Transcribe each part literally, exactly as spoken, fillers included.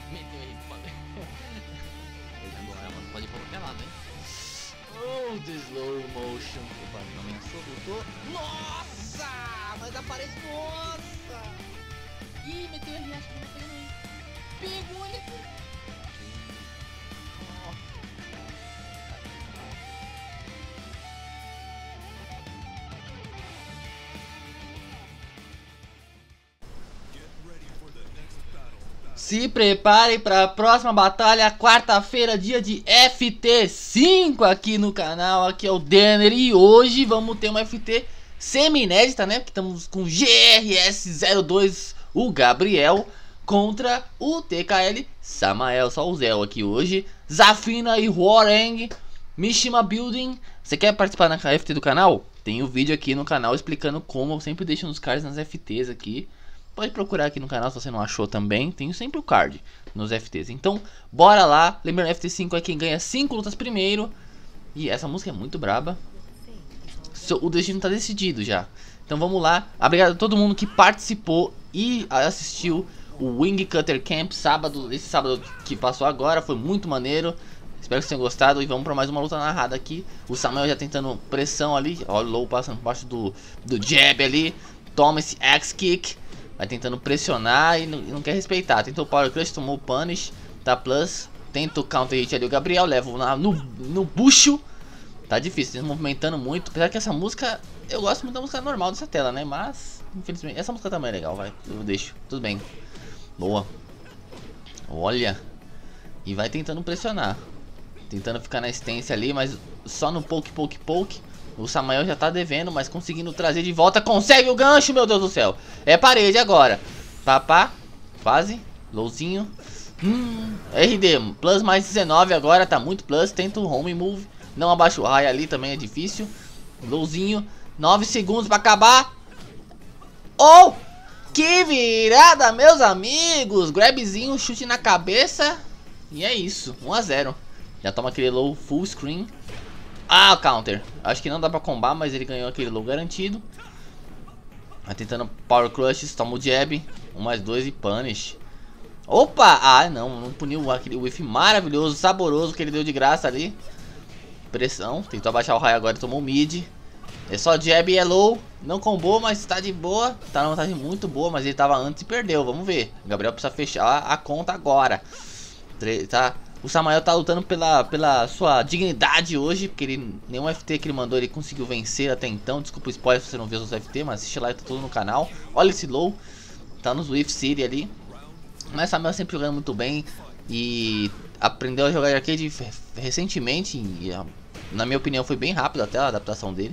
Meteu aí, foda. Agora, mano, pode ir pra qualquer lado, hein? Oh, the slow motion. Opa, não ameaçou, voltou. Nossa! Mas aparece, nossa! Ih, meteu ali, acho que não pegou aí. Pegou ele aqui. Se preparem para a próxima batalha, quarta-feira, dia de F T cinco aqui no canal. Aqui é o Denner e hoje vamos ter uma F T semi-inédita, né? Porque estamos com G R S zero dois, o Gabriel, contra o T K L Samael, só o Zéu aqui hoje. Zafina e Hwoarang, Mishima Building. Você quer participar na F T do canal? Tem um vídeo aqui no canal explicando como. Eu sempre deixo nos cards nas F Ts aqui. Pode procurar aqui no canal se você não achou também. Tem sempre o card nos F Ts. Então, bora lá. Lembrando, F T cinco é quem ganha cinco lutas primeiro. E essa música é muito braba. O destino tá decidido já. Então vamos lá. Obrigado a todo mundo que participou e assistiu o Wing Cutter Camp sábado. Esse sábado que passou agora. Foi muito maneiro. Espero que vocês tenham gostado. E vamos para mais uma luta narrada aqui. O Samael já tentando pressão ali. Olha o Low passando por baixo do, do jab ali. Toma esse Axe Kick. Vai tentando pressionar e não, e não quer respeitar. Tentou o Power Crush, tomou o Punish. Tá plus. Tenta o Counter Hit ali o Gabriel. Leva na, no, no bucho. Tá difícil, se movimentando muito. Apesar que essa música, eu gosto muito da música normal dessa tela, né? Mas, infelizmente, essa música também é legal, vai. Eu deixo, tudo bem. Boa. Olha. E vai tentando pressionar. Tentando ficar na estência ali, mas só no poke, poke, poke. O Samael já tá devendo, mas conseguindo trazer de volta. Consegue o gancho, meu Deus do céu. É parede agora. Papá, quase. Lowzinho. Hum, R D, plus mais dezenove agora, tá muito plus. Tenta o home move. Não abaixa o raio ali, também é difícil. Lowzinho, nove segundos pra acabar. Oh, que virada, meus amigos. Grabzinho, chute na cabeça. E é isso, um a zero. Já toma aquele low full screen. Ah, o counter. Acho que não dá pra combar, mas ele ganhou aquele low garantido. Vai tentando Power Crush, toma o jab. um mais dois e punish. Opa! Ah, não, não puniu aquele whiff maravilhoso, saboroso que ele deu de graça ali. Pressão, tentou abaixar o raio agora e tomou o mid. É só jab e é low. Não combou, mas tá de boa. Tá numa vantagem muito boa, mas ele tava antes e perdeu. Vamos ver. O Gabriel precisa fechar a conta agora. Tá... O Samael tá lutando pela, pela sua dignidade hoje, porque ele, nenhum F T que ele mandou ele conseguiu vencer até então. Desculpa o spoiler se você não viu os F T, mas assiste lá, tá tudo no canal. Olha esse low, tá nos Whiff City ali. Mas o Samael sempre jogando muito bem e aprendeu a jogar arcade recentemente. E, na minha opinião, foi bem rápido até a adaptação dele.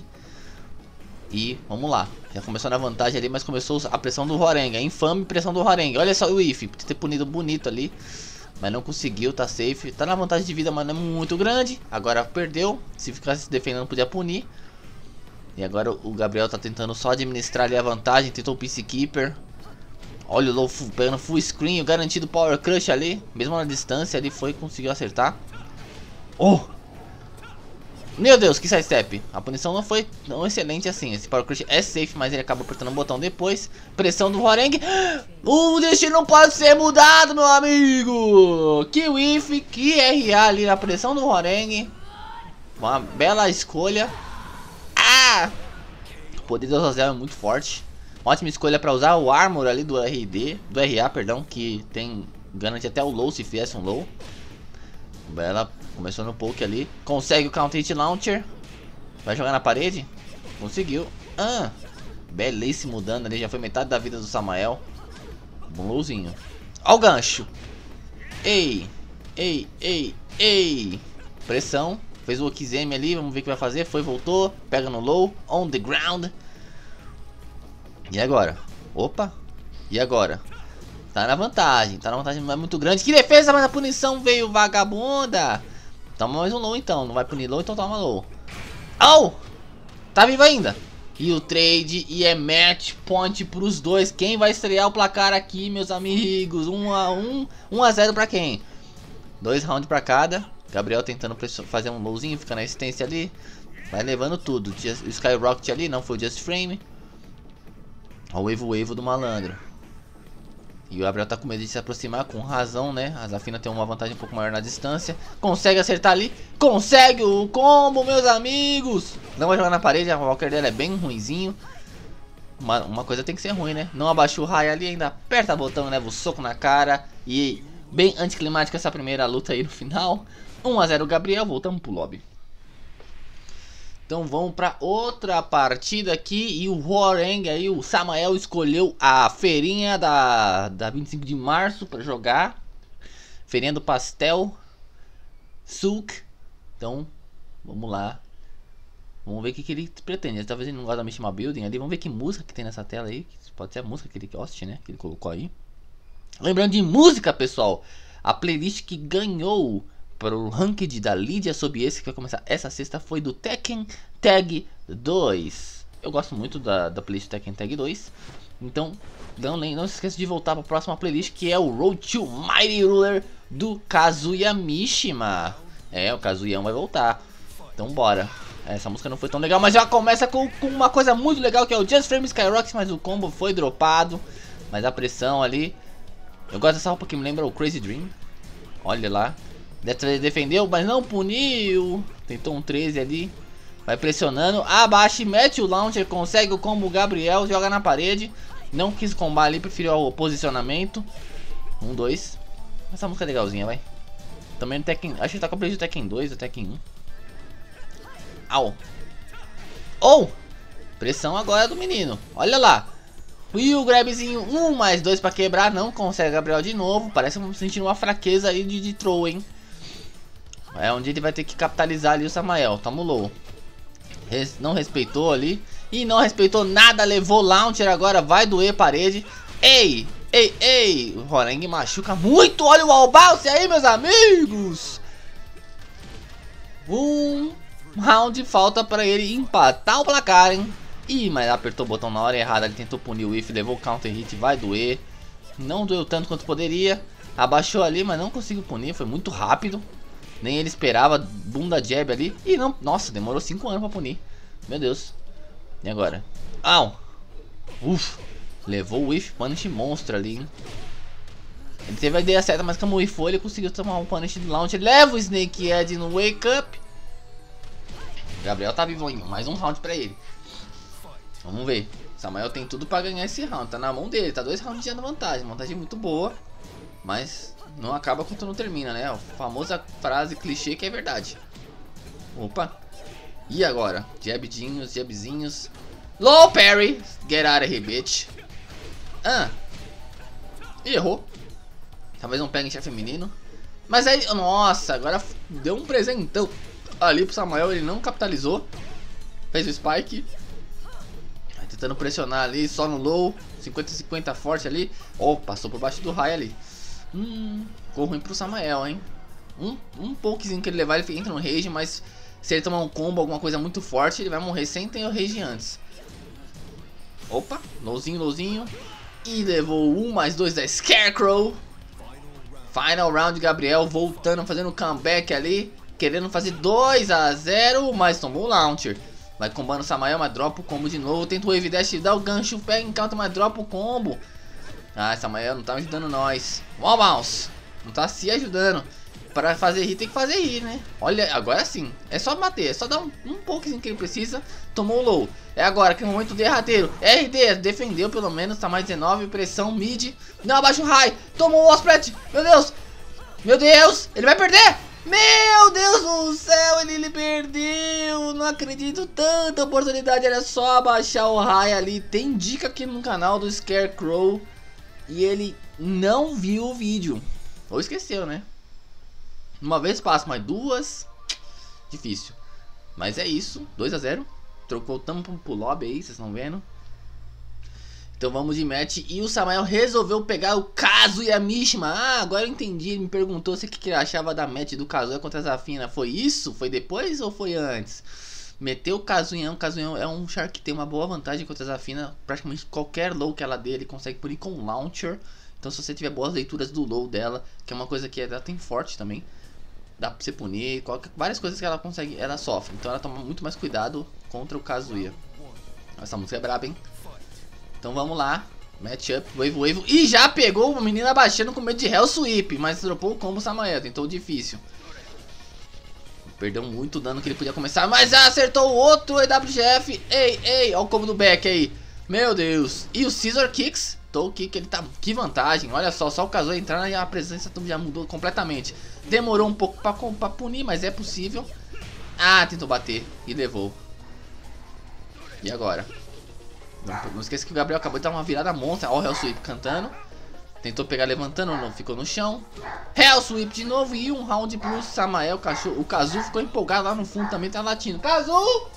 E vamos lá, já começou na vantagem ali, mas começou a pressão do Hwoarang, a infame pressão do Hwoarang. Olha só o whiff, ter punido bonito ali. Mas não conseguiu, tá safe. Tá na vantagem de vida, mas não é muito grande. Agora perdeu. Se ficasse se defendendo, podia punir. E agora o Gabriel tá tentando só administrar ali a vantagem. Tentou o Peacekeeper. Olha o Low pegando full screen. O garantido Power Crush ali. Mesmo na distância, ali foi, conseguiu acertar. Oh! Meu Deus, que sidestep. A punição não foi tão excelente assim. Esse Power Crush é safe, mas ele acabou apertando o botão depois. Pressão do Hwoarang. O destino não pode ser mudado, meu amigo. Que whiff, que R A ali na pressão do Hwoarang. Uma bela escolha. Ah! O poder do Azazel é muito forte. Ótima escolha para usar o Armor ali do R D. Do R A, perdão. Que tem garante até o low se fizesse um low. Bela. Começou no poke ali. Consegue o Counter Hit Launcher. Vai jogar na parede? Conseguiu. Ah, belíssimo dano ali. Já foi metade da vida do Samael. Bom lowzinho. Ó o gancho. Ei. Ei, ei, ei. Pressão. Fez o Okizeme ali. Vamos ver o que vai fazer. Foi, voltou. Pega no low. On the ground. E agora? Opa. E agora? Tá na vantagem. Tá na vantagem, não é muito grande. Que defesa, mas a punição veio, vagabunda. Toma mais um low então, não vai punir low, então toma low. Oh! Tá vivo ainda. E o trade, e é match point pros dois. Quem vai estrear o placar aqui, meus amigos? um a um, um a zero pra quem? Dois rounds pra cada. Gabriel tentando fazer um lowzinho, fica na assistência ali. Vai levando tudo. O Skyrocket ali, não foi o Just Frame. Ó o Evo Evo do malandro. E o Gabriel tá com medo de se aproximar, com razão, né? A Zafina tem uma vantagem um pouco maior na distância. Consegue acertar ali. Consegue o combo, meus amigos. Não vai jogar na parede, a Valkyrie dela é bem ruinzinho. Uma, uma coisa tem que ser ruim, né? Não abaixa o raio ali, ainda aperta o botão, leva o soco na cara. E bem anticlimática essa primeira luta aí no final. um a zero Gabriel, voltamos pro lobby. Então vamos para outra partida aqui. E o Hwoarang aí, o Samael escolheu a feirinha da, da vinte e cinco de março para jogar. Feirinha do pastel. Souk. Então, vamos lá. Vamos ver o que, que ele pretende. Talvez ele não gosta da Mishima Building ali. Vamos ver que música que tem nessa tela aí. Pode ser a música que ele goste, né? Que ele colocou aí. Lembrando de música, pessoal. A playlist que ganhou para o ranked da Lídia sob esse, que vai começar essa sexta, foi do Tekken Tag dois. Eu gosto muito da, da playlist Tekken Tag dois. Então, não, não se esqueça de voltar para a próxima playlist, que é o Road to Mighty Ruler do Kazuya Mishima. É, o Kazuya vai voltar. Então bora. Essa música não foi tão legal, mas já começa com, com uma coisa muito legal, que é o Just Frame Skyrock, mas o combo foi dropado. Mas a pressão ali. Eu gosto dessa roupa que me lembra o Crazy Dream. Olha lá. Defendeu, mas não puniu. Tentou um treze ali. Vai pressionando. Abaixa e mete o launcher. Consegue o combo Gabriel. Joga na parede. Não quis combar ali. Preferiu o posicionamento. Um, dois. Essa música é legalzinha, vai. Também no Tekken. Acho que tá com a playlist do Tekken dois ou Tekken um. Au. Ou. Pressão agora do menino. Olha lá. E o grabzinho. Um mais dois pra quebrar. Não consegue Gabriel de novo. Parece que vamos sentir uma fraqueza aí de, de throw, hein. É onde ele vai ter que capitalizar ali o Samael. Tamo low. Res, não respeitou ali. E não respeitou nada. Levou launcher. Agora vai doer parede. Ei, ei, ei. O Hwoarang machuca muito. Olha o wall bounce aí, meus amigos. Um round falta pra ele empatar o placar, hein. Ih, mas apertou o botão na hora errada. Ele tentou punir o whiff. Levou o counter hit. Vai doer. Não doeu tanto quanto poderia. Abaixou ali, mas não conseguiu punir. Foi muito rápido. Nem ele esperava, bunda jab ali. E não, nossa, demorou cinco anos pra punir. Meu Deus. E agora? Au. Uf. Levou o whiff punish monstro ali, hein? Ele teve a ideia certa, mas como o whiff foi, ele conseguiu tomar um punish do launch. Ele leva o Snake Head no wake up. Gabriel tá vivoinho. Mais um round pra ele. Vamos ver. Samael tem tudo pra ganhar esse round. Tá na mão dele. Tá dois rounds de vantagem. Vantagem muito boa. Mas não acaba quando não termina, né? A famosa frase clichê que é verdade. Opa. E agora? Jabzinhos, jabzinhos. Low parry. Get out of here, bitch. Ah. Errou. Talvez não pegue em chefe feminino. Mas aí, nossa, agora deu um presentão ali pro Samael. Ele não capitalizou. Fez o spike. Tentando pressionar ali, só no low. cinquenta a cinquenta forte ali. Oh, passou por baixo do raio ali. Hum, ficou ruim pro Samael, hein. Um, um pouquinho que ele levar, ele entra no rage. Mas se ele tomar um combo, alguma coisa muito forte, ele vai morrer sem ter o rage antes. Opa, lowzinho, lowzinho. E levou um mais dois da Scarecrow. Final round, Gabriel voltando, fazendo comeback ali. Querendo fazer dois a zero, mas tomou o launcher. Vai combando o Samael, mas dropa o combo de novo. Tenta o wave dash, dá o gancho, pega em counter, mas dropa o combo. Ah, Samael não tá ajudando nós. Wall bounce. Não tá se ajudando. Pra fazer hit tem que fazer hit, né? Olha, agora sim. É só bater, é só dar um, um pouquinho que ele precisa. Tomou o low. É agora, que é o momento derradeiro. R D, defendeu pelo menos, tá mais dezenove. Pressão, mid. Não, abaixa o high. Tomou o Osprey. Meu Deus. Meu Deus, ele vai perder. Meu Deus do céu, ele, ele perdeu. Não acredito, tanta oportunidade. Era só abaixar o high ali. Tem dica aqui no canal do Scarecrow. E ele não viu o vídeo. Ou esqueceu, né? Uma vez passa, mas duas difícil. Mas é isso, dois a zero. Voltamos pro lobby aí, vocês estão vendo. Então vamos de match. E o Samael resolveu pegar o Kazuya Mishima. Ah, agora eu entendi. Ele me perguntou se o que ele achava da match do Kazuya contra a Zafina. Foi isso? Foi depois ou foi antes? Meteu o Kazuya. O Kazuya é um char que tem uma boa vantagem contra a Zafina. Praticamente qualquer low que ela dê, ele consegue punir com launcher. Então se você tiver boas leituras do low dela, que é uma coisa que ela tem forte também, dá pra você punir. Qualquer, várias coisas que ela consegue, ela sofre. Então ela toma muito mais cuidado contra o Kazuya. Essa música é braba, hein? Então vamos lá. Matchup, wave, wave. E já pegou o menino abaixando com medo de Hell Sweep. Mas dropou o combo Samael, tentou difícil. Perdeu muito dano que ele podia começar. Mas acertou o outro E W G F. Ei, ei, olha o combo do back aí. Meu Deus. E o Scissor Kicks. Toe Kick, ele tá... Que vantagem. Olha só, só o Kazuha entrar e a presença já mudou completamente. Demorou um pouco pra, pra punir, mas é possível. Ah, tentou bater e levou. E agora? Não, não esqueça que o Gabriel acabou de dar uma virada monstra. Olha o Hell Sweep cantando. Tentou pegar levantando, não ficou no chão. Hell Sweep de novo e um round pro Samael. O Kazu ficou empolgado lá no fundo, também tá latindo. Kazu!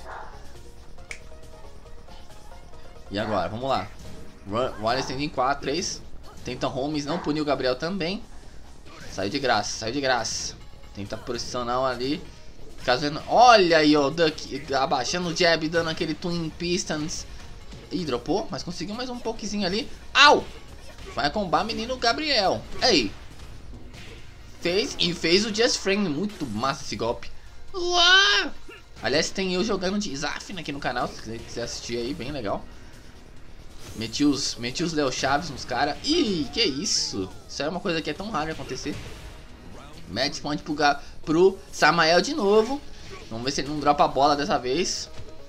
E agora, vamos lá. Wallace tem em quatro, três. Tenta Holmes, não puniu o Gabriel também. Saiu de graça, saiu de graça. Tenta posicionar ali. Kazu, olha aí, ó, Duck abaixando o jab, dando aquele Twin Pistons. Ih, dropou, mas conseguiu mais um pouquinho ali. Au! Vai combar menino Gabriel. Aí. Fez e fez o Just Friend. Muito massa esse golpe. Uau! Aliás, tem eu jogando de Zafina aqui no canal. Se você quiser assistir aí, bem legal. Meti os, meti os Léo Chaves nos caras. Ih, que isso? Isso é uma coisa que é tão rara de acontecer. Match point pro, pro Samael de novo. Vamos ver se ele não dropa a bola dessa vez.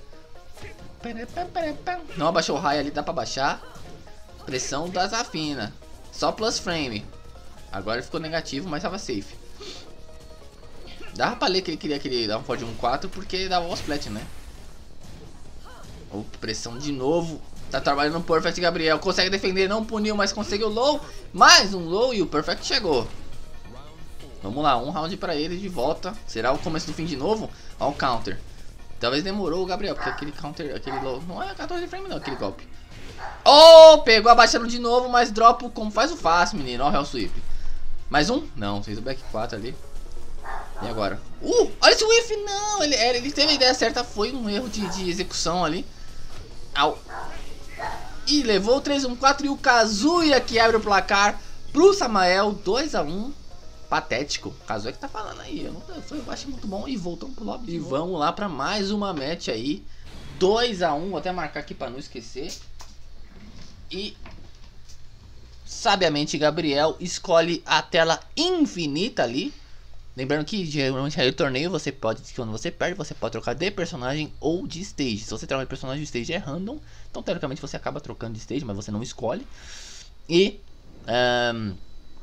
Não abaixou o raio ali, dá pra baixar. Pressão da Zafina. Só plus frame. Agora ele ficou negativo, mas tava safe. Dava pra ler que ele queria que ele dava um Ford um quatro porque dava o splat, né? Oh, pressão de novo. Tá trabalhando no Perfect, Gabriel. Consegue defender, não puniu, mas conseguiu low. Mais um low e o Perfect chegou. Vamos lá, um round pra ele de volta. Será o começo do fim de novo? Ó o counter. Talvez demorou o Gabriel, porque aquele counter, aquele low... Não é quatorze frame não, aquele golpe. Oh, pegou abaixando de novo, mas dropa como faz o fácil, menino. Ó o Hell Sweep. Mais um? Não, fez o back quatro ali. E agora? Uh, olha esse whiff, não. Ele, ele teve a ideia certa, foi um erro de, de execução ali. Au. E levou o três um quatro e o Kazuya que abre o placar pro Samael. dois a um. Patético. O Kazuya que tá falando aí. Eu, não, eu achei muito bom e voltamos pro lobby. E vamos lá pra mais uma match aí. dois a um. Vou até marcar aqui pra não esquecer. E sabiamente Gabriel escolhe a tela infinita ali. Lembrando que geralmente aí o torneio você pode, quando você perde, você pode trocar de personagem ou de stage. Se você troca de personagem, o stage é random. Então teoricamente você acaba trocando de stage, mas você não escolhe. E um,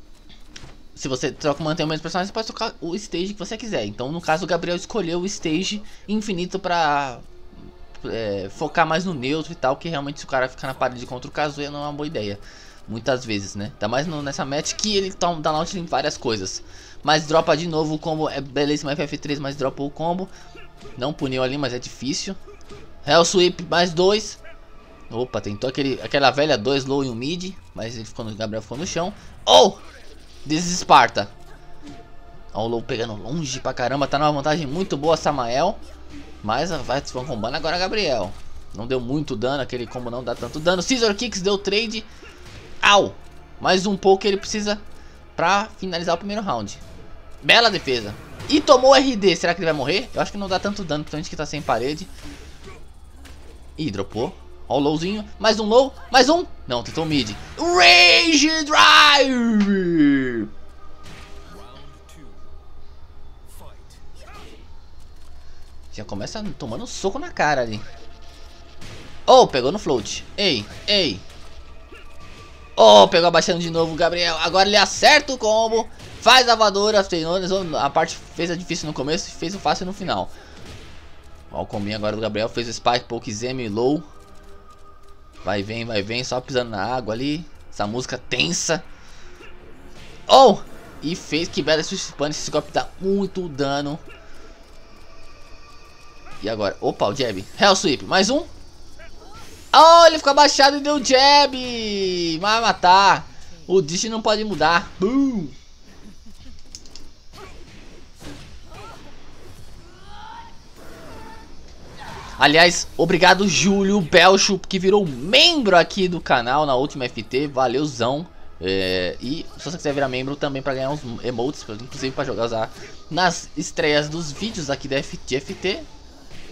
se você troca, mantém o mesmo personagem, você pode trocar o stage que você quiser. Então no caso o Gabriel escolheu o stage infinito pra É, focar mais no neutro e tal, que realmente se o cara ficar na parede contra o Kazuya não é uma boa ideia. Muitas vezes, né? Ainda mais no, nessa match que ele tá, dá launch em várias coisas. Mas dropa de novo o combo, é belíssimo F F três, mas dropa o combo. Não puniu ali, mas é difícil. Hell Sweep, mais dois. Opa, tentou aquele, aquela velha dois low e um mid, mas ele ficou no, Gabriel ficou no chão. Oh! This is Sparta. Ó o low pegando longe pra caramba, tá numa vantagem muito boa Samael. Mas vai vão combando agora Gabriel. Não deu muito dano, aquele combo não dá tanto dano. Scissor Kicks deu trade. Au! Mais um pouco que ele precisa pra finalizar o primeiro round. Bela defesa. E tomou R D, será que ele vai morrer? Eu acho que não dá tanto dano, principalmente que tá sem parede. Ih, dropou. Ó o lowzinho, mais um low, mais um. Não, tentou mid. Rage Drive! Já começa tomando soco na cara ali. Oh, pegou no float. Ei, ei. Oh, pegou abaixando de novo o Gabriel. Agora ele acerta o combo. Faz a voadora. A parte fez a difícil no começo e fez o fácil no final. Ó o combinho agora do Gabriel. Fez o Spike, Poke, Zemi, Low. Vai, vem, vai, vem. Só pisando na água ali. Essa música tensa. Oh! E fez que bela Swift Punish. Esse golpe dá muito dano. E agora, opa, o jab. Hell Sweep, mais um. Oh, ele ficou abaixado e deu jab. Vai matar. O Dish não pode mudar. Boom. Aliás, obrigado Júlio Belcho, que virou membro aqui do canal na última F T. Valeuzão. É, e se você quiser virar membro também para ganhar uns emotes, inclusive para jogar usar nas estreias dos vídeos aqui da F T.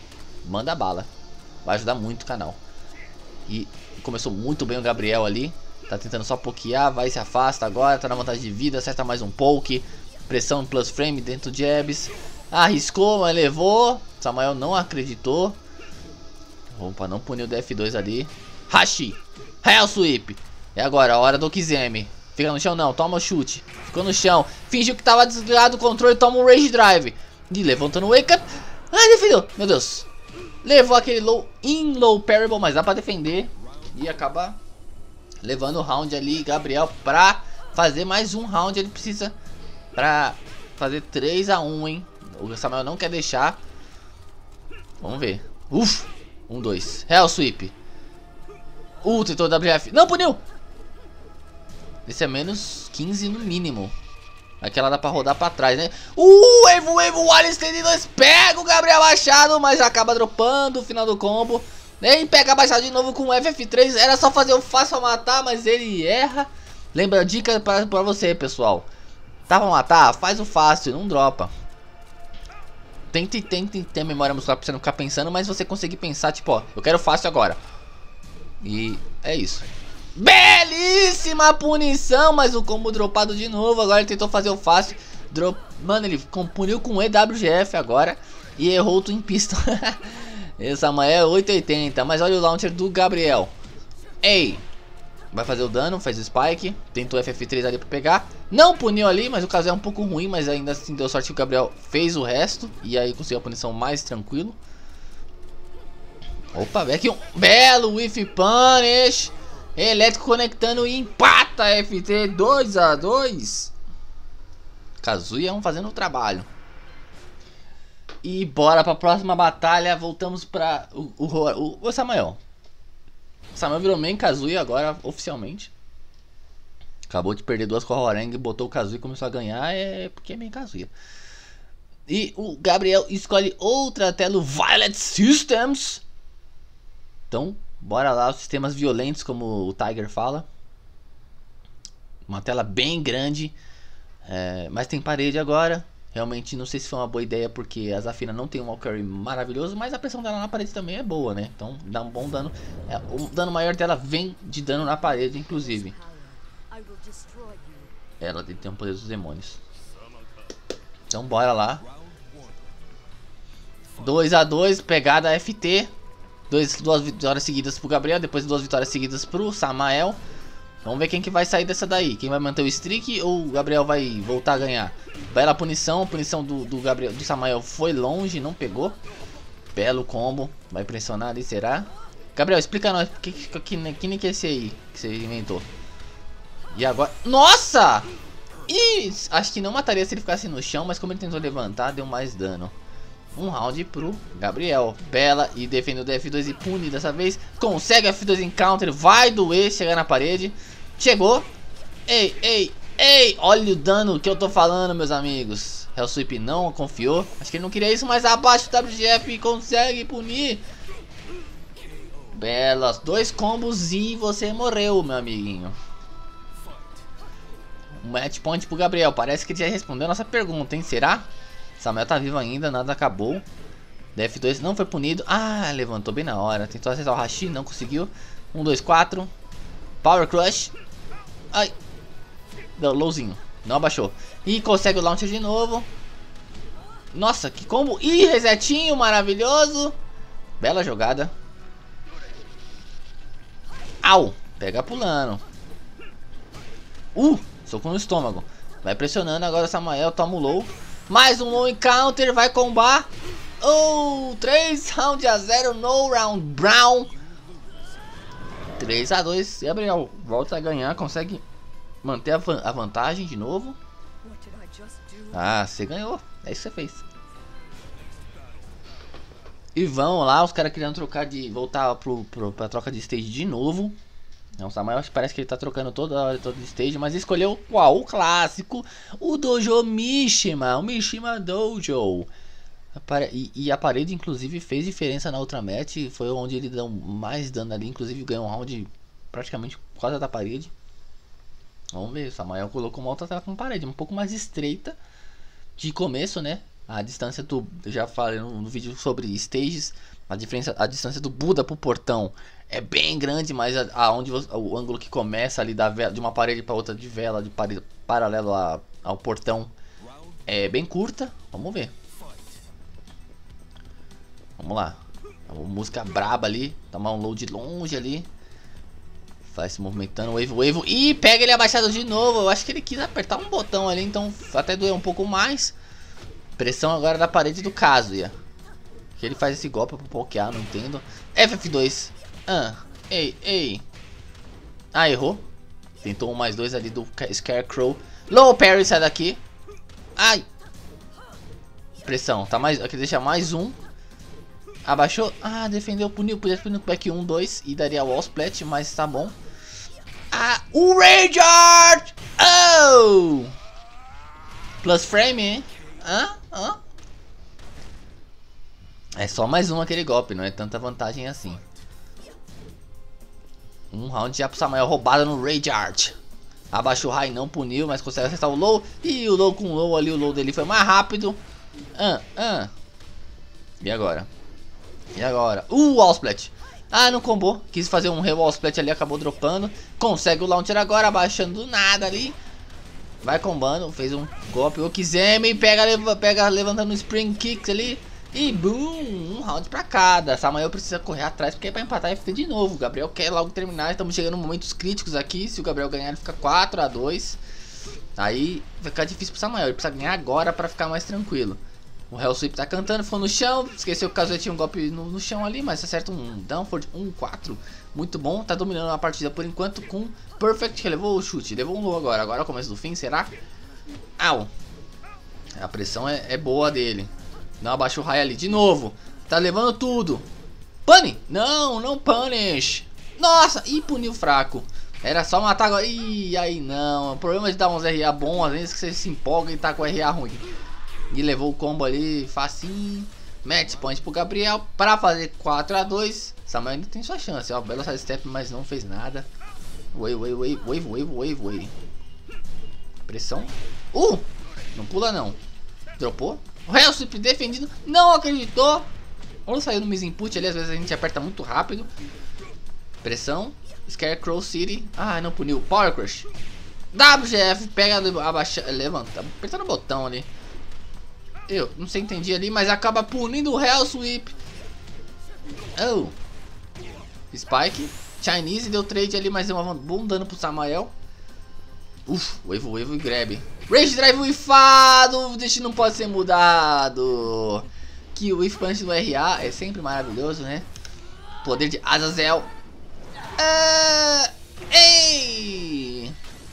Manda bala, vai ajudar muito o canal. E começou muito bem o Gabriel ali. Tá tentando só pokear, vai, se afasta agora, tá na vantagem de vida, acerta mais um poke. Pressão plus frame dentro de jabs. Arriscou, mas levou. Samael não acreditou. Opa, não puniu o D F dois ali. Hashi, Hell Sweep. E agora, a hora do Kizemi. Fica no chão não, toma o chute. Ficou no chão, fingiu que tava desligado o controle, toma um Rage Drive. E levantando o Wake Up. Ai, defendeu, meu Deus. Levou aquele low in low parable, mas dá pra defender. E acaba levando o round ali, Gabriel, pra fazer mais um round. Ele precisa pra fazer três a um, hein. O Samael não quer deixar. Vamos ver. Uf, um, dois, Hell Sweep. Uh, tentou W F, não puniu. Esse é menos quinze no mínimo. Aquela dá pra rodar pra trás, né? Uh, Evo, Evo, Wallace T dois. Pega o Gabriel Machado, mas acaba dropando o final do combo. Nem pega Machado de novo com o F F três. Era só fazer o fácil pra matar, mas ele erra. Lembra, dica pra, pra você, pessoal. Tá pra matar? Faz o fácil, não dropa. Tente, tente ter memória muscular pra você não ficar pensando, mas você conseguir pensar, tipo, ó, eu quero fácil agora. E é isso. Belíssima punição, mas o combo dropado de novo. Agora ele tentou fazer o fácil. Drop... Mano, ele puniu com E W G F agora. E errou o Twin Piston. Esse amanhã é oito oitenta. Mas olha o launcher do Gabriel. Ei. Vai fazer o dano, faz o spike. Tentou F F três ali pra pegar. Não puniu ali, mas o caso é um pouco ruim. Mas ainda assim deu sorte que o Gabriel fez o resto. E aí conseguiu a punição mais tranquilo. Opa, aqui um belo whiff punish. Elétrico conectando e empata a F T dois a dois. Kazuya fazendo o trabalho. E bora pra próxima batalha. Voltamos pra o, o, o, o Samael. O Samael virou main Kazuya agora oficialmente. Acabou de perder duas com a Horeng, botou o Kazuya e começou a ganhar. É porque é main Kazuya. E o Gabriel escolhe outra tela, o Violet Systems. Então, bora lá, os sistemas violentos, como o Tiger fala. Uma tela bem grande, é, mas tem parede agora. Realmente não sei se foi uma boa ideia, porque a Zafina não tem um Valkyrie maravilhoso, mas a pressão dela na parede também é boa, né? Então dá um bom dano. É, o dano maior dela vem de dano na parede, inclusive. Ela tem um poder dos demônios. Então bora lá. dois a dois, pegada F T. Dois, duas vitórias seguidas pro Gabriel, depois duas vitórias seguidas pro Samael. Vamos ver quem que vai sair dessa daí. Quem vai manter o streak ou o Gabriel vai voltar a ganhar? Bela punição, a punição do, do Gabriel, do Samael foi longe, não pegou. Belo combo, vai pressionar ali, será? Gabriel, explica a nós, que, que, que, que nem que é esse aí que você inventou? E agora... Nossa! Ih, acho que não mataria se ele ficasse no chão, mas como ele tentou levantar, deu mais dano. Um round pro Gabriel. Bela e defende o D F dois e pune dessa vez. Consegue F dois em counter. Vai doer, chegar na parede. Chegou. Ei, ei, ei. Olha o dano que eu tô falando, meus amigos. Hellsweep não confiou. Acho que ele não queria isso, mas abaixo do W G F consegue punir. Belas. Dois combos e você morreu, meu amiguinho. Um match point pro Gabriel. Parece que ele já respondeu a nossa pergunta, hein? Será? Samael tá vivo ainda, nada acabou. D F dois não foi punido. Ah, levantou bem na hora. Tentou acessar o Hashi, não conseguiu. um, dois, quatro. Power Crush. Ai. Deu lowzinho. Não abaixou. E consegue o launcher de novo. Nossa, que combo. Ih, resetinho maravilhoso. Bela jogada. Au. Pega pulando. Uh, soco no estômago. Vai pressionando agora o Samael. Toma o low. Mais um low encounter, vai combar. Oh, três round a zero no round brown. três a dois, Gabriel volta a ganhar, consegue manter a, van a vantagem de novo. Ah, você ganhou, é isso que você fez. E vão lá, os caras querendo trocar de... Voltar pro, pro, pra troca de stage de novo. Não, Samael parece que ele tá trocando toda hora, todo stage, mas escolheu qual? O clássico, o Dojo Mishima, o Mishima Dojo. E, e a parede, inclusive, fez diferença na outra match, foi onde ele deu mais dano ali, inclusive ganhou um round praticamente quase da parede. Vamos ver, o Samael colocou uma outra tela com parede, um pouco mais estreita de começo, né? A distância do... Eu já falei no, no vídeo sobre stages. A diferença, a distância do Buda pro portão é bem grande, mas a, a onde você, o ângulo que começa ali da vela, de uma parede para outra de vela, de parede, paralelo a, ao portão, é bem curta. Vamos ver. Vamos lá. Uma música braba ali. Tomar um load longe ali. Vai se movimentando. Wave, wave. Ih, pega ele abaixado de novo. Eu acho que ele quis apertar um botão ali, então até doeu um pouco mais. Pressão agora da parede do Kazuya. Que ele faz esse golpe pra pokear, não entendo. F F dois. Ah, ei, ei. Ah, errou. Tentou um mais dois ali do Scarecrow. Low parry, sai daqui. Ai. Pressão, tá mais. Aqui deixa mais um. Abaixou. Ah, defendeu, puniu. Podia punir com back um, dois. E daria wall splat, mas tá bom. Ah, o Rage Art! Oh! Plus frame, hein? Hã? Hã? É só mais um aquele golpe, não é tanta vantagem assim. Um round já pro Samael, roubada no Rage Art. Abaixou o high, não puniu, mas consegue acertar o low. E o low com o low ali, o low dele foi mais rápido. Ah, ah. E agora? E agora? Uh, wall splat. Ah, não combou. Quis fazer um wall splat ali, acabou dropando. Consegue o launcher agora, abaixando do nada ali. Vai combando, fez um golpe. O Kizemi pega, pega levantando o Spring Kicks ali. E boom, um round pra cada. Samael precisa correr atrás porque é pra empatar e ficar de novo. O Gabriel quer logo terminar. Estamos chegando em momentos críticos aqui. Se o Gabriel ganhar, ele fica quatro a dois. Aí vai ficar difícil pro Samael. Ele precisa ganhar agora pra ficar mais tranquilo. O Hell Sweep tá cantando, ficou no chão. Esqueceu que o Kazuya tinha um golpe no, no chão ali, mas acerta um Downford um quatro. Muito bom, tá dominando a partida por enquanto com Perfect, que levou o chute. Levou um low agora. Agora é o começo do fim, será? Au. A pressão é, é boa dele. Não abaixa o raio ali de novo. Tá levando tudo. Pune? Não, não punish. Nossa, e puniu fraco. Era só matar agora. Ih, aí não. O problema de dar uns R A bons, às vezes que você se empolga e tá com R A ruim. E levou o combo ali facinho. Match point pro Gabriel pra fazer quatro a dois. Samael ainda tem sua chance, ó. Belo side step, mas não fez nada. Wave, wave, wave, wave, wave, wave, wave. Pressão. Uh! Não pula não. Dropou. O Hell Sweep defendido. Não acreditou. Ou saiu no miss input ali, às vezes a gente aperta muito rápido. Pressão. Scarecrow City. Ah, não puniu. Power Crush. W G F. Pega, abaixa, levanta. Apertando o botão ali. Eu não sei, entendi ali, mas acaba punindo o Hell Sweep. Oh. Spike. Chinese deu trade ali, mas deu um bom dano pro Samael. Uff, wave, wave e grab. Rage Drive wifado. O destino não pode ser mudado. Que o whiff punch do R A é sempre maravilhoso, né? Poder de Azazel. Ah, ei!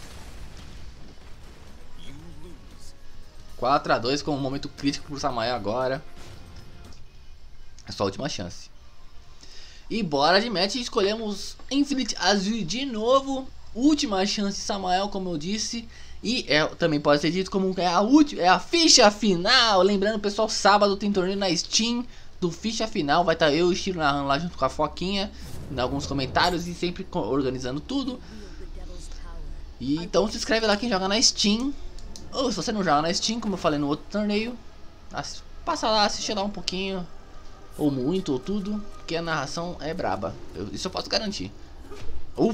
quatro a dois com um momento crítico pro Samael agora. É só a última chance. E bora de match. Escolhemos Infinite Azul de novo. Última chance Samael, como eu disse. E é, também pode ser dito como é a última, é a ficha final. Lembrando, pessoal, sábado tem torneio na Steam do ficha final. Vai estar eu e o Shiro narrando lá junto com a Foquinha, em alguns comentários e sempre organizando tudo. E então se inscreve lá quem joga na Steam. Ou se você não joga na Steam, como eu falei no outro torneio, passa lá, assiste lá um pouquinho, ou muito, ou tudo, porque a narração é braba. Eu, isso eu posso garantir. Uh.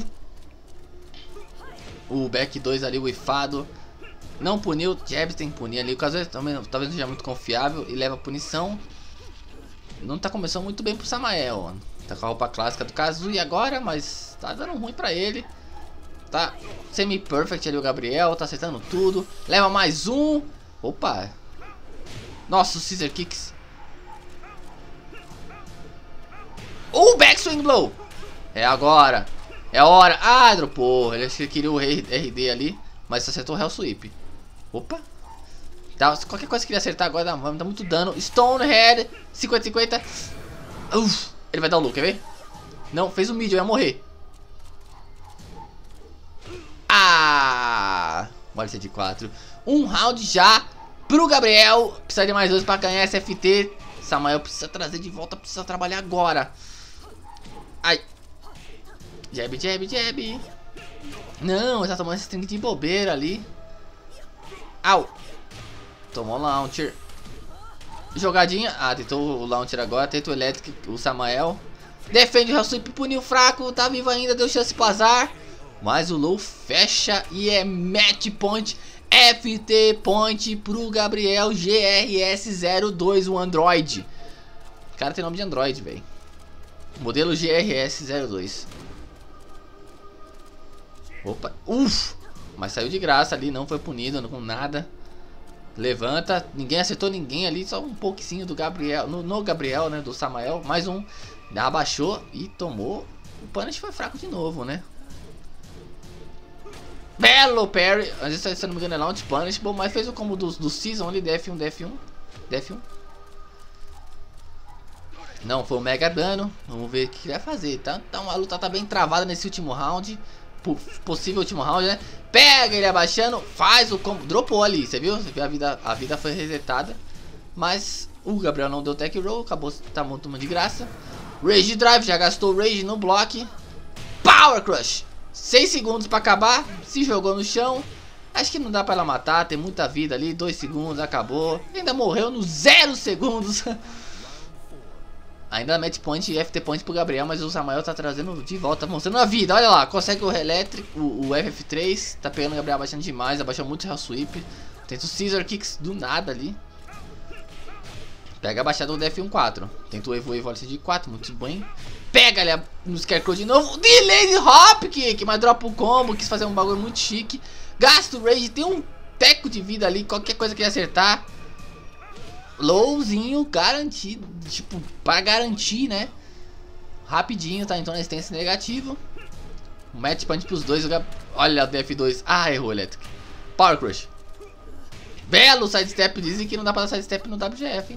O back dois ali, o ifado. Não puniu, Jabs tem que punir ali. O Kazuya também talvez não seja muito confiável e leva punição. Não tá começando muito bem pro Samael. Tá com a roupa clássica do Kazuya agora, mas tá dando ruim pra ele. Tá semi-perfect ali o Gabriel, tá acertando tudo. Leva mais um. Opa. Nossa, o Scissor Kicks. O backswing blow. É agora. É a hora. Ah, dropou. Ele achou que queria o R D ali, mas acertou o Hell Sweep. Opa. Tá, qualquer coisa que ele acertar agora dá, dá muito dano. Stonehead. cinquenta cinquenta. Uf. Ele vai dar o look, quer ver? Não, fez o mid, eu ia morrer. Ah. Bora ser de quatro. Um round já pro Gabriel. Precisa de mais dois pra ganhar essa F T. Samael precisa trazer de volta. Precisa trabalhar agora. Ai. Jab, jab, jab. Não, ele tá tomando esse string de bobeira ali. Au. Tomou launcher. Jogadinha. Ah, tentou o launcher agora. Tenta o elétrico, o Samael. Defende o Hellsweep, puniu fraco. Tá vivo ainda, deu chance pro azar. Mas o Low fecha e é match point. F T point pro Gabriel G R S zero dois, o Android. O cara tem nome de Android, velho. Modelo G R S zero dois. Opa, uff. Mas saiu de graça ali, não foi punido com nada. Levanta, ninguém acertou ninguém ali, só um pouquinho do Gabriel, no, no Gabriel, né, do Samael. Mais um, abaixou e tomou. O punish foi fraco de novo, né. Belo parry, às vezes se não me engano é launch punish, bom, mas fez o combo do, do Season ali, D F um, D F um, D F um. Não, foi um mega dano, vamos ver o que vai fazer, tá? Então a luta tá bem travada nesse último round. Possível último round, né? Pega ele abaixando, faz o combo. Dropou ali, você viu? Você viu a vida, a vida foi resetada. Mas o Gabriel não deu tech roll, acabou, tá muito de graça. Rage Drive, já gastou o Rage no block. Power Crush, seis segundos pra acabar, se jogou no chão. Acho que não dá pra ela matar, tem muita vida ali, dois segundos, acabou. Ainda morreu nos zero segundos. Ainda match point e F T point pro Gabriel, mas o Samael tá trazendo de volta, mostrando a vida. Olha lá, consegue o elétrico, o, o F F três, tá pegando o Gabriel abaixando demais, abaixou muito o Hell Sweep. Tenta o Scissor Kicks do nada ali. Pega a baixada do D F um quatro. Tenta o Evo Evo de quatro, muito bem. Pega ali no Scarecrow de novo. Delay Hop Kick, mas dropa o combo, quis fazer um bagulho muito chique. Gasta o Rage, tem um teco de vida ali, qualquer coisa que ele acertar. Lowzinho garantido, tipo, pra garantir, né? Rapidinho, tá? Então na existência negativo. Match point pros dois. Olha o D F dois. Ah, errou elétrico. Power Crush. Belo sidestep. Dizem que não dá pra dar sidestep no W G F, hein?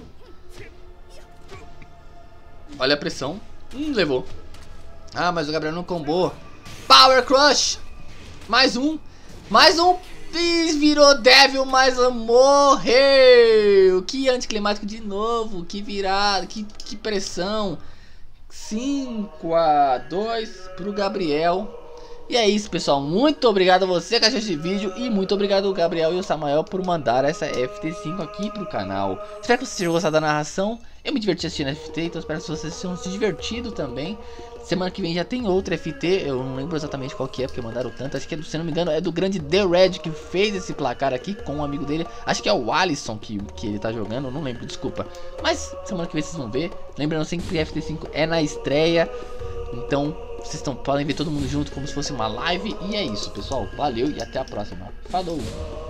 Olha a pressão. Hum, levou. Ah, mas o Gabriel não combou. Power Crush. Mais um. Mais um. Virou Devil, mas morreu. Que anticlimático de novo. Que virada, que, que pressão. cinco a dois pro Gabriel. E é isso, pessoal, muito obrigado a você que assistiu esse vídeo. E muito obrigado ao Gabriel e ao Samael por mandar essa F T cinco aqui pro canal. Espero que vocês tenham gostado da narração. Eu me diverti assistindo F T, então espero que vocês tenham se divertido também. Semana que vem já tem outra F T, eu não lembro exatamente qual que é, porque mandaram tanto. Acho que, é do, se não me engano, é do grande The Red, que fez esse placar aqui com um amigo dele. Acho que é o Alisson que, que ele tá jogando, não lembro, desculpa. Mas semana que vem vocês vão ver. Lembrando sempre que F T cinco é na estreia. Então vocês tão, podem ver todo mundo junto como se fosse uma live. E é isso, pessoal, valeu e até a próxima. Falou!